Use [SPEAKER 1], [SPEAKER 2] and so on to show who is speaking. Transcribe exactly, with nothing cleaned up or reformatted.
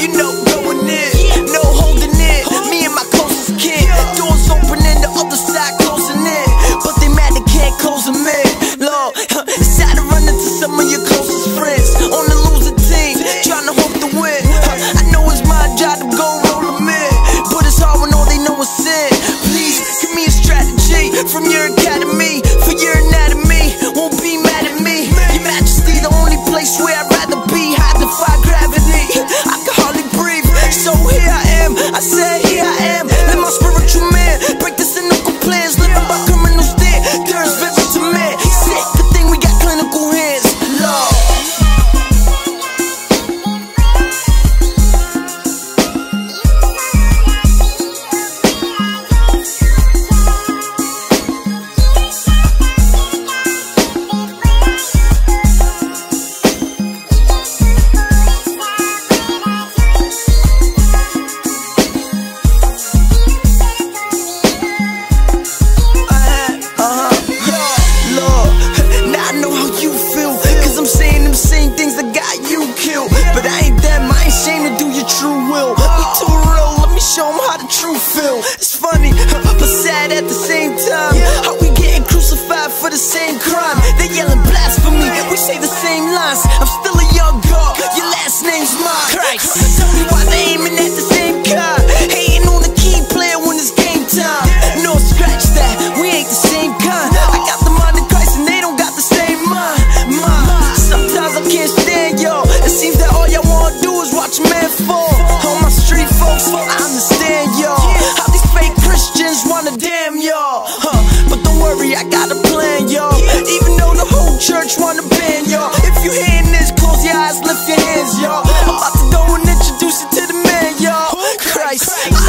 [SPEAKER 1] you know, going in, no holding it. Me and my closest kid, doors opening, the other side closing in, but they mad they can't close them in. Lord, it's sad to run into some of your closest friends on the losing team, trying to hope to win. I know it's my job to go roll them in, but it's hard when all they know is sin. Please give me a strategy from your academy for your anatomy. Won't be mad at me. Your Majesty, the only place where I'd rather be. High defy gravity. I can hardly breathe. So here I am. I said here I am. Let my spiritual man break the cynical plans. Living by criminal stare. There's vision to man. Sick. Good thing we got clinical hands. Lord. But I ain't them, I ain't ashamed to do your true will. We too real, let me show them how the truth feel. It's funny, but sad at the same time. How we getting crucified for the same crime? They yelling blasphemy, we say the same lines. I'm still a young God, your last name's mine. Christ, tell me why they aiming at the same car, hating on the key player when it's game time. No, scratch that, we ain't the same kind. I got the mind of Christ and they don't got the same mind. Mind. Sometimes I can't stand y'all. It seems that all y'all wanna do is watch a man fall. All my street folks, I understand y'all. How these fake Christians wanna damn y'all, huh? But don't worry, I got a plan, y'all. Even though the whole church wanna ban y'all. If you hearing this, close your eyes, lift your hands, y'all. I'm about to go and introduce you to the man, y'all. Christ.